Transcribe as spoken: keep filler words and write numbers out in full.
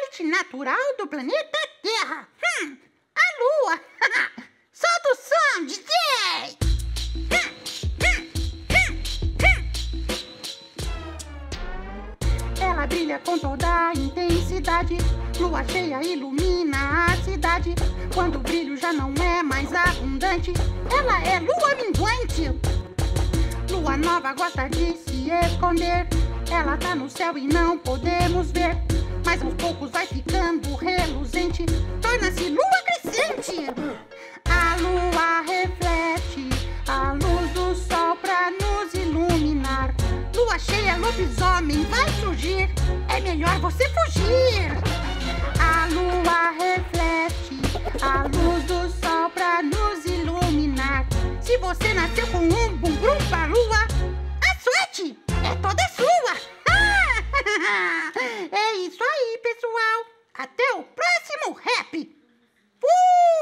satélite natural do planeta Terra. Hum, a Lua. Solta o som, D J! Ela brilha com toda a intensidade. Lua cheia ilumina a cidade. Quando o brilho já não é mais abundante, ela é lua minguante. Lua nova gosta de se esconder. Ela tá no céu e não podemos ver, mas aos poucos vai ficando reluzente, torna-se lua crescente. A lua reflete a luz do sol pra nos iluminar. Lua cheia, lobisomem vai surgir, é melhor você fugir. A lua reflete a luz do sol pra nos iluminar. Se você nasceu com um bumbum pra lua, a sorte é toda sua. É isso aí, pessoal. Até o próximo rap. Fui!